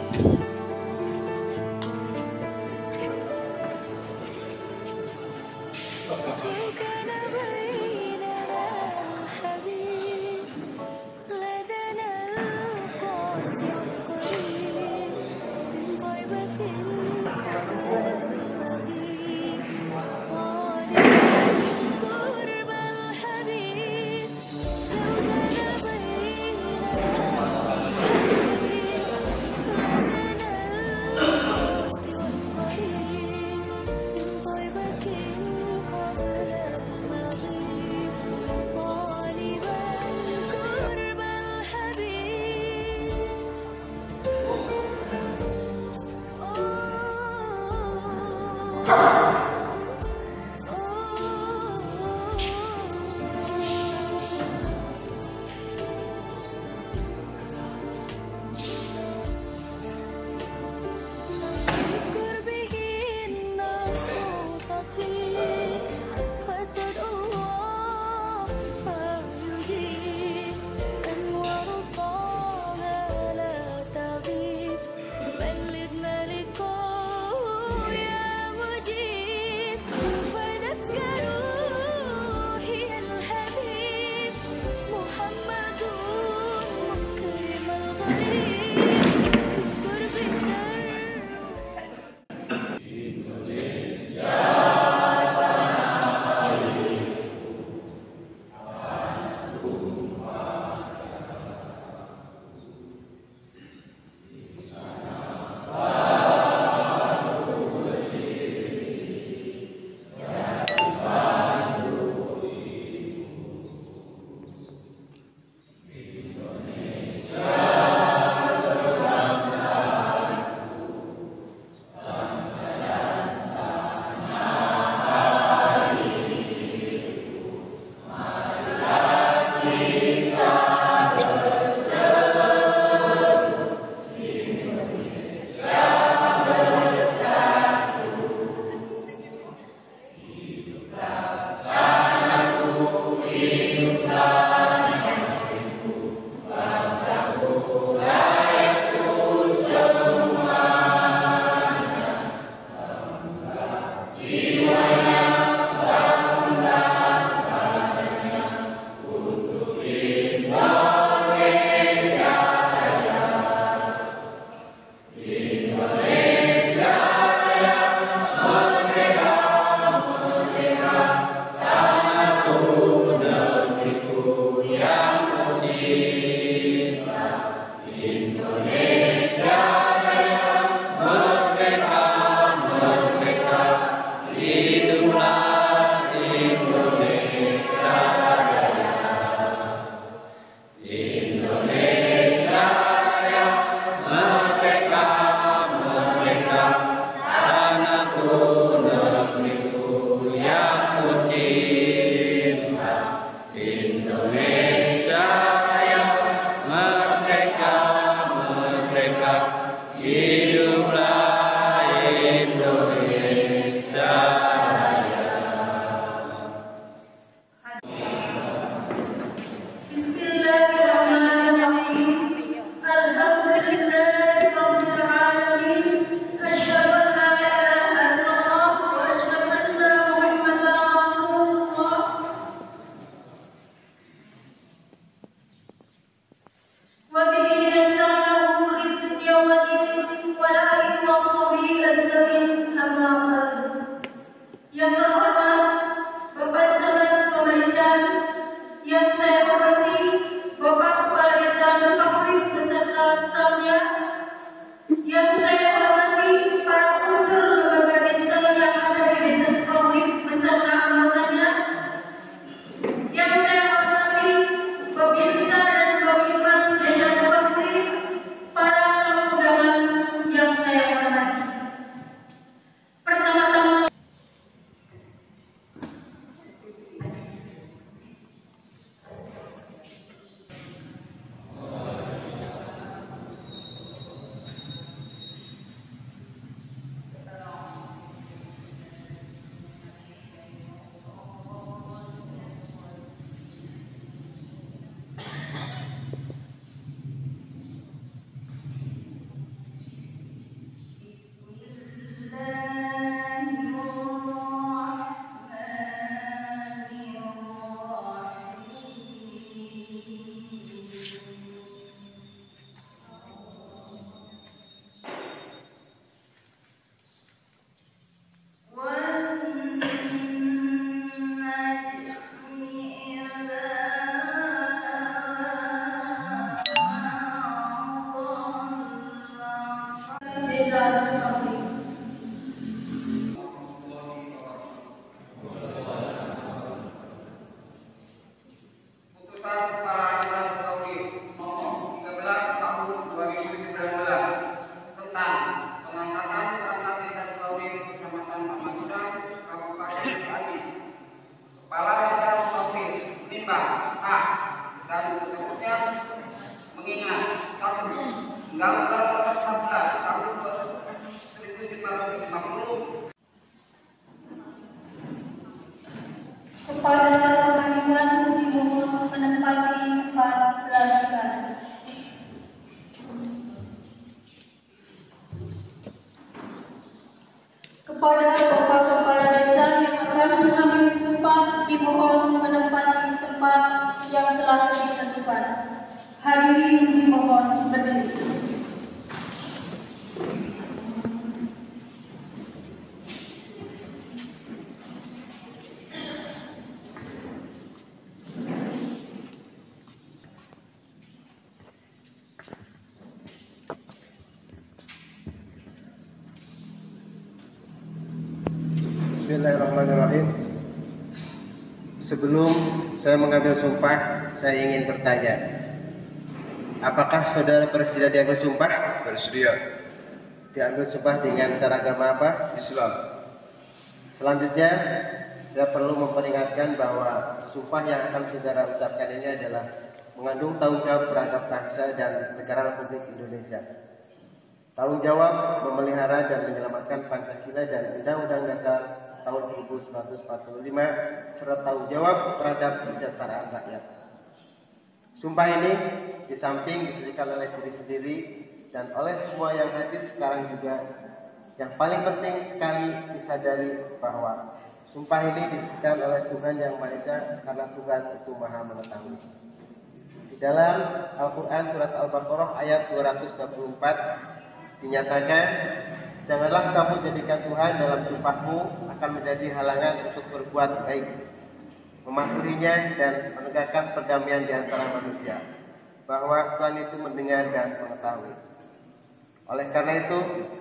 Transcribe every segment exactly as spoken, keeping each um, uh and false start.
Pertama Desa Sukabumi. Putusan Kepala Desa Sukabumi nomor tiga belas tahun dua ribu sembilan belas tentang pengangkatan perangkat Desa Sukabumi Kecamatan Pamanudang, Kabupaten Pati. Kepala Desa Sukabumi menimbang A dan seterusnya mengingat satu Undang-Undang Nomor empat belas Tahun seribu sembilan ratus lima puluh Kepada pengadilan dimohon menempati tempat pelantikan. Kepada Bapak Kepala Desa yang akan mengambil sumpah dimohon menempati tempat yang telah ditentukan. Hadirin dimohon berdiri. Bismillahirrahmanirrahim. Sebelum saya mengambil sumpah, saya ingin bertanya, apakah saudara bersedia diambil sumpah? Bersedia. Diambil sumpah dengan cara agama apa? Islam. Selanjutnya, saya perlu memperingatkan bahwa sumpah yang akan saudara ucapkan ini adalah mengandung tanggung jawab terhadap bangsa dan negara Republik Indonesia. Tanggung jawab memelihara dan menyelamatkan Pancasila dan Undang-Undang Dasar tahun seribu sembilan ratus empat puluh lima serta tanggung jawab terhadap kesejahteraan rakyat. Sumpah ini di samping diberikan oleh diri sendiri dan oleh semua yang hadir sekarang juga, yang paling penting sekali disadari bahwa sumpah ini diberikan oleh Tuhan Yang Maha Esa karena Tuhan itu Maha Mengetahui. Di dalam Al-Quran surat Al-Baqarah ayat dua ratus dua puluh empat dinyatakan, janganlah kamu jadikan Tuhan dalam sumpahmu akan menjadi halangan untuk berbuat baik, mematuhinya dan menegakkan perdamaian di antara manusia, bahwa Tuhan itu mendengar dan mengetahui. Oleh karena itu,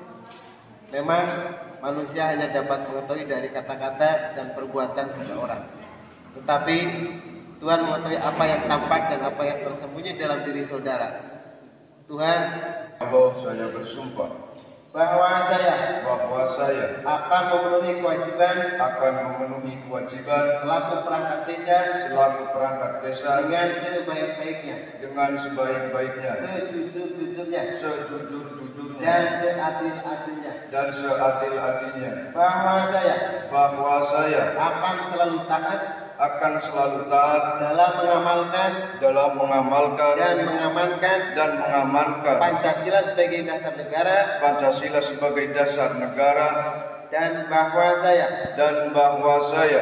memang manusia hanya dapat mengetahui dari kata-kata dan perbuatan seseorang, tetapi Tuhan mengetahui apa yang tampak dan apa yang tersembunyi dalam diri saudara. Tuhan, Allah, saya bersumpah bahwa saya bahwa saya akan memenuhi kewajiban akan memenuhi kewajiban selaku perangkat desa selaku perangkat desa dengan sebaik-baiknya, dengan sebaik-baiknya, sejujur-jujurnya, sejujur-jujurnya, dan seadil-adilnya, dan seadil-adilnya, bahwa saya bahwa saya akan selalu taat akan selalu taat dalam mengamalkan dalam mengamalkan dan mengamankan dan mengamankan Pancasila sebagai dasar negara, Pancasila sebagai dasar negara, dan bahwa saya dan bahwa saya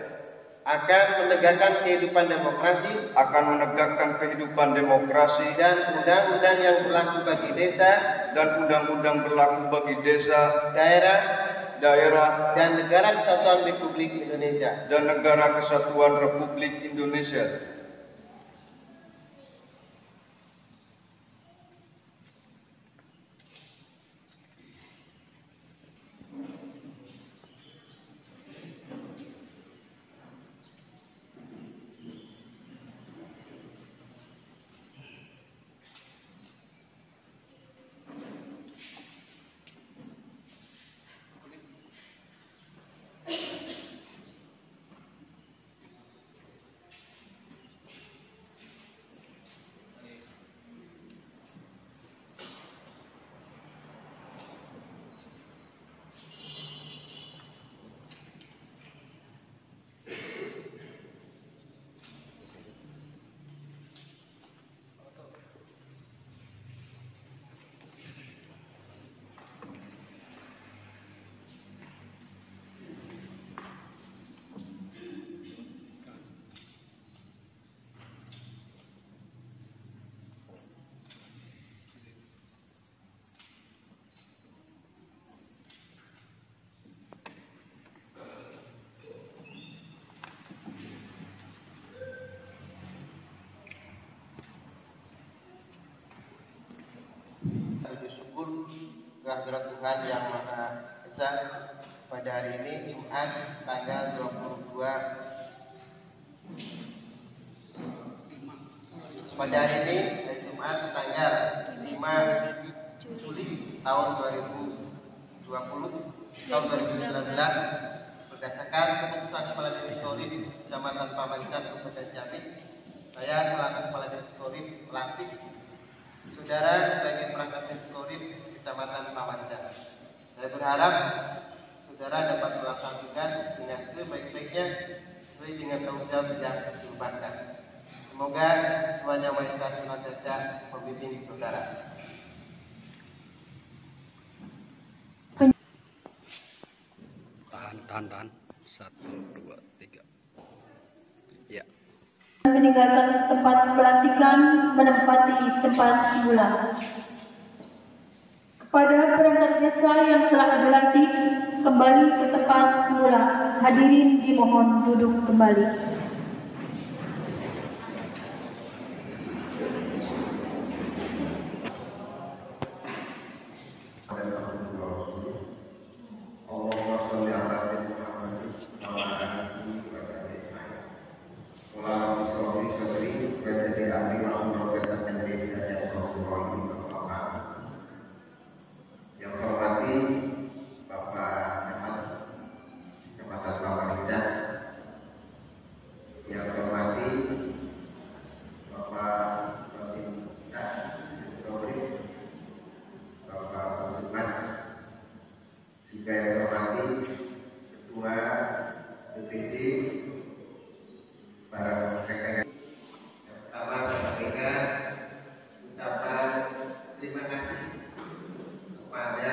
akan menegakkan kehidupan demokrasi akan menegakkan kehidupan demokrasi dan undang-undang yang berlaku bagi desa, dan undang-undang berlaku bagi desa, daerah, daerah, dan negara kesatuan Republik Indonesia. dan negara kesatuan Republik Indonesia. Bersyukur kehadirat Tuhan Yang Maha Esa pada hari ini Jumat tanggal dua puluh dua pada hari ini Jumat tanggal lima Juli tahun dua ribu dua puluh tahun dua ribu sembilan belas berdasarkan keputusan Kepala Divisi Korim Kecamatan Pamancan Kabupaten Ciamis, saya selaku Kepala Divisi Korim melantik saudara sebagai perangkat Divisi Korim Kecamatan Pamancan. Saya berharap saudara dapat melaksanakan tugas dengan sebaik-baiknya sesuai dengan tanggung jawab yang diembankan. Semoga Tuhan Yang Maha Esa senantiasa membimbing saudara. Tahan, tahan, tahan. Satu, dua, tiga. Ya. Meninggalkan tempat pelantikan menempati tempat semula. Kepada perangkat desa yang telah dilantik kembali ke tempat semula, hadirin dimohon duduk kembali. Saya hormati Ketua D P D, para rekan. Yang pertama saya sampaikan ucapan terima kasih kepada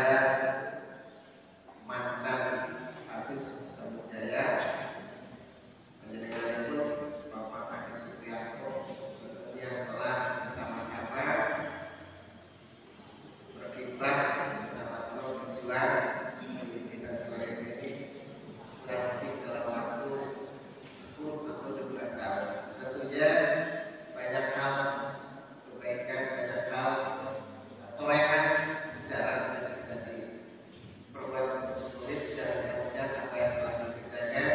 mantan Agus Samudjaya, penyelenggara itu Bapak Agus Supriyanto yang telah bersama-sama berkiprah bersama-sama berjuang banyak hal kebaikan, banyak hal toleran jalan yang bisa diperbuat untuk sulit dan kemudian apa yang telah dikerjakan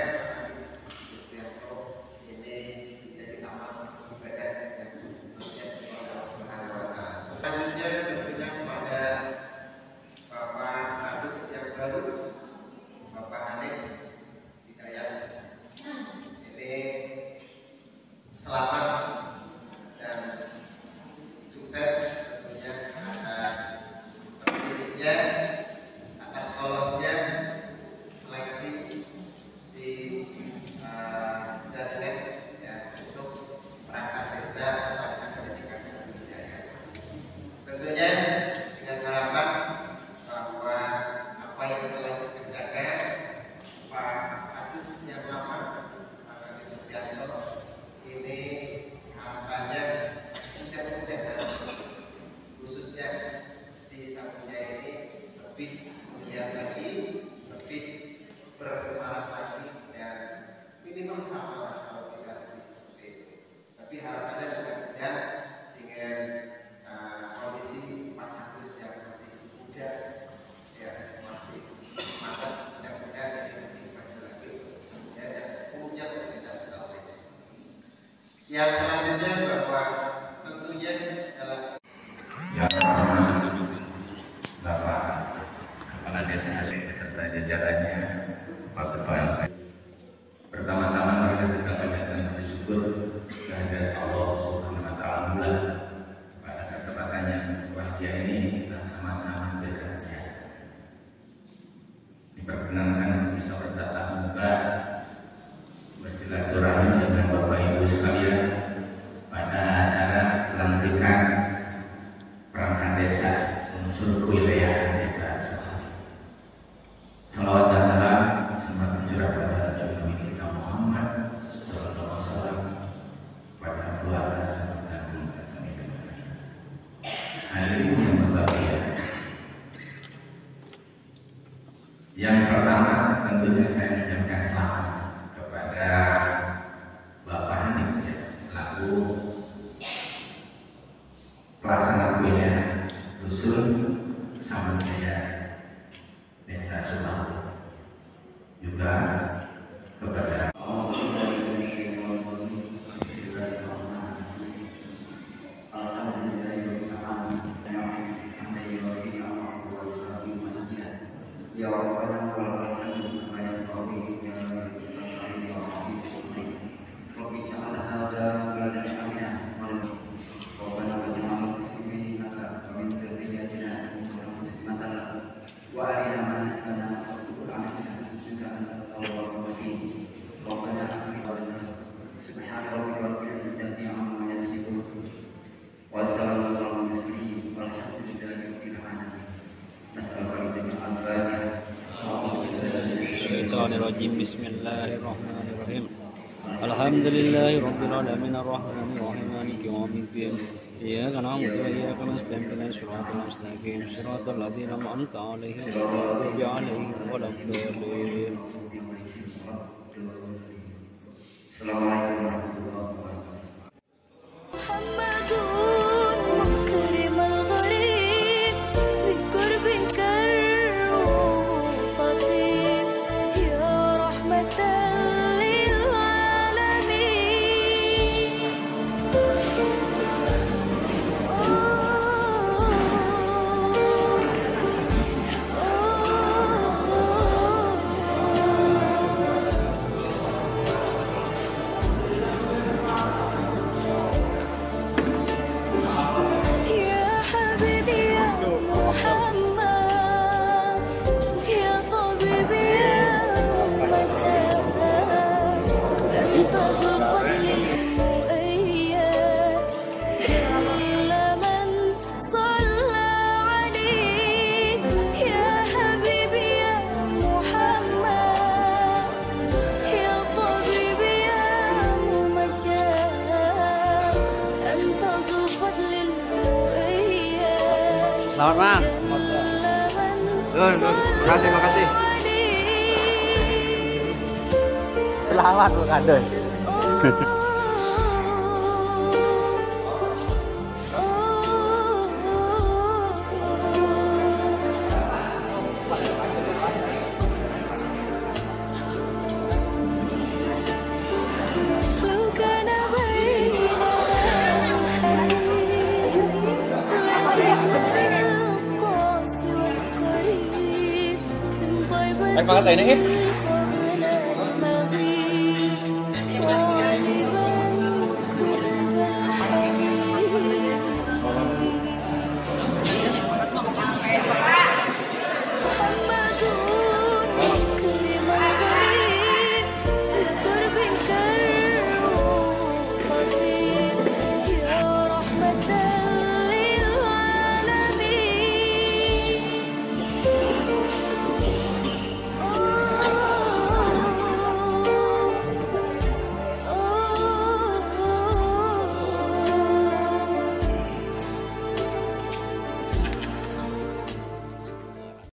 ini menjadi amal ibadah yang kemudian kepada Allah Subhanahu wa Ta'ala. Selanjutnya tentunya kepada Bapak Agus yang baru, Bapak Hanif Hidayat, ini selamat dan sukses tentunya atas terpilihnya, atas lolosnya seleksi di uh, Jadnet ya, untuk perangkat desa Kabupaten Pendidikan Sriwijaya. Tentunya dengan harapan bahwa apa yang telah dikerjakan Pak Agus yang lama, Pak Agus Supriyanto, ini harapannya mudah-mudahan khususnya di Samudjaya ini lebih melihat lagi, lebih bersemangat lagi dan minimal sama lah kalau tidak lebih seperti itu. Tapi harapannya mudah-mudahan dengan uh, kondisi Pak Agus yang masih muda, ya masih semangat, mudah-mudahan ini lebih maju lagi ya, dan umumnya bisa terlalu. Yang selanjutnya bahwa tentunya adalah yang Bapak Kepala Desa beserta jajarannya, Pak Ketua L P. Pertama-tama mari kita panjatkan bersyukur kehadirat Allah Subhanahu wa Ta'ala pada kesempatan yang bahagia ini kita sama-sama diberikan sehat. Diperkenankan bisa bertatap muka bersilaturahmi dengan Bapak Ibu sekalian pada acara pelantikan perangkat desa unsur kewilayahan desa Suhari. Salawat dan salam sembah tercurah pada Nabi kita Muhammad Sallallahu Alaihi Wasallam, pada keluarga sahabat dan keluarga sampai dengan akhir. Hadirin yang berbahagia, yang pertama tentunya saya mengucapkan selamat kepada Bapak Hanif ya, selaku pelaksana kuliah Dusun Samudjaya Ya Rabbana wa lakal hamdu qawli ya Rabbi ya Rabbi Rabbi ja'al hadha baladan aminah Rabbana waj'al muslimin laka wa min dzurriyyatina ummatan muslimatan wa arina manasikana wa tub 'alaina innaka antat tawwabur rahim Rabbana atina subhana rabbika rabbil izzati amma yasifun wa salamun 'alal mursalin walhamdulillahi rabbil alamin Nas'aluka al-Fatihah الشيطان الرجيم بسم الله الرحمن الرحيم الحمد لله رب العالمين الرحمن الرحيم مالك يوم الدين إياك نعبد وإياك نستعين اهدنا الصراط المستقيم صراط الذين أنعمت عليهم غير المغضوب عليهم ولا الضالين Assalamualaikum warahmatullahi wabarakatuh. محمد مكرم الغريب بقربك الروح طيب يا رحمة للعالمين يا حبيبي يا محمد يا طبيبي يا ممجد أنت ذو الفضل المؤيد كل من صلى عليك يا حبيبي يا محمد يا طبيبي يا ممجد أنت ذو الفضل المؤيد Selamat Bang. Terima kasih, makasih. Selamat Bu Kadoy. لو كان بيننا حديث لبين القاس والقريب من طيبة Baik, makasih ini.